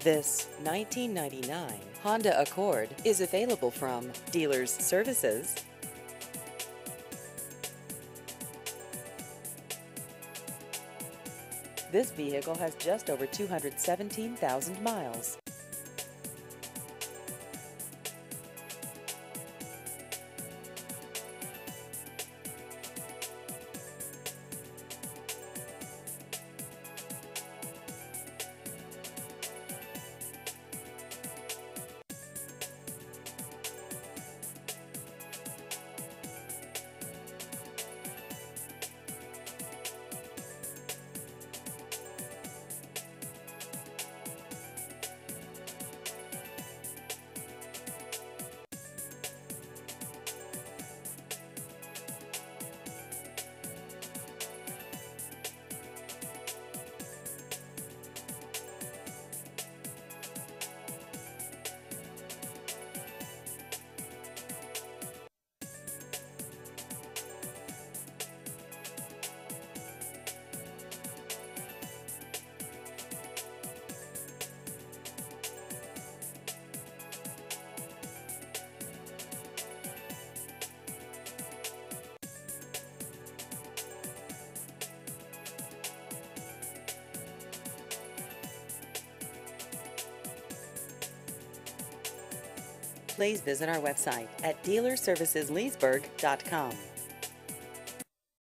This 1999 Honda Accord is available from Dealers Services. This vehicle has just over 217,000 miles. Please visit our website at dealerservicesleesburg.com.